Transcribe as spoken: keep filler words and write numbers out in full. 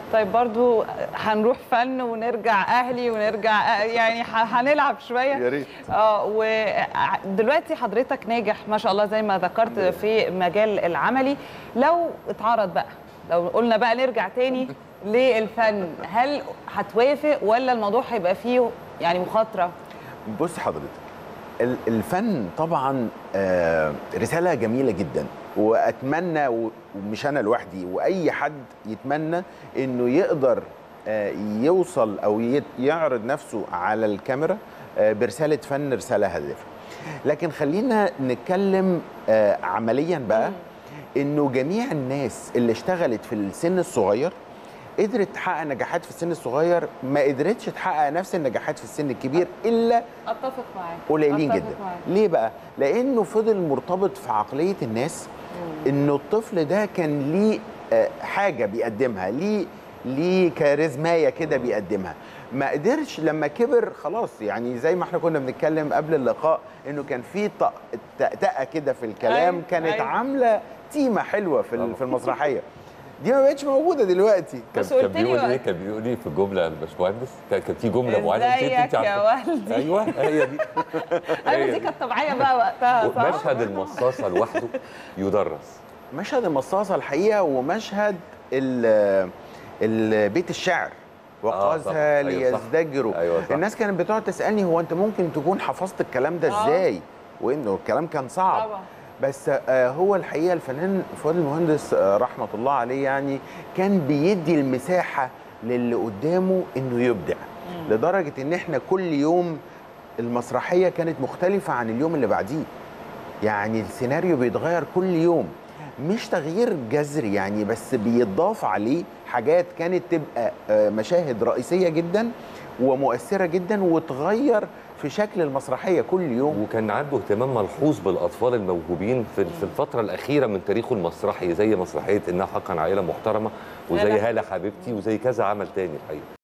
طيب برضو هنروح فن ونرجع اهلي ونرجع يعني هنلعب شويه يا ريت. اه ودلوقتي حضرتك ناجح ما شاء الله زي ما ذكرت في مجال العملي. لو اتعرض بقى، لو قلنا بقى نرجع تاني للفن، هل هتوافق ولا الموضوع هيبقى فيه يعني مخاطره؟ بص حضرتك، الفن طبعا رساله جميله جدا، واتمنى ومش انا لوحدي واي حد يتمنى انه يقدر يوصل او يعرض نفسه على الكاميرا برساله فن، رساله هادفه. لكن خلينا نتكلم عمليا بقى، انه جميع الناس اللي اشتغلت في السن الصغير قدرت تحقق نجاحات في السن الصغير، ما قدرتش تحقق نفس النجاحات في السن الكبير الا اتفق معاك قليلين جدا. معاك. ليه بقى؟ لانه فضل مرتبط في عقليه الناس انه الطفل ده كان ليه حاجه بيقدمها، ليه ليه كاريزمايه كده بيقدمها، ما قدرش لما كبر خلاص. يعني زي ما احنا كنا بنتكلم قبل اللقاء انه كان في تأتأة كده في الكلام، أيوة كانت أيوة. عامله تيمه حلوه في في المسرحيه دي، ما بقتش موجوده دلوقتي. بس كان بيقول ايه؟ كان بيقول ايه في الجمله يا باشمهندس؟ كان في جمله معينه ازيك يا والدي. ايوه هي دي. ايوه دي كانت طبيعيه بقى وقتها، صح؟ مشهد المصاصه لوحده يدرس. مشهد المصاصه الحقيقه، ومشهد بيت الشعر وقاسها آه ليزدجروا. أيوة الناس كانت بتقعد تسالني هو انت ممكن تكون حفظت الكلام ده ازاي؟ آه. وانه الكلام كان صعب طبعا. بس هو الحقيقه الفنان فؤاد المهندس رحمه الله عليه يعني كان بيدي المساحه للي قدامه انه يبدع، مم. لدرجه ان احنا كل يوم المسرحيه كانت مختلفه عن اليوم اللي بعديه. يعني السيناريو بيتغير كل يوم، مش تغيير جذري يعني، بس بيضاف عليه حاجات كانت تبقى مشاهد رئيسيه جدا ومؤثره جدا وتغير في شكل المسرحيه كل يوم. وكان عنده اهتمام ملحوظ بالاطفال الموهوبين في الفتره الاخيره من تاريخه المسرحي، زي مسرحيه انها حقا عائله محترمه، وزي هاله حبيبتي، وزي كذا عمل تاني الحقيقه.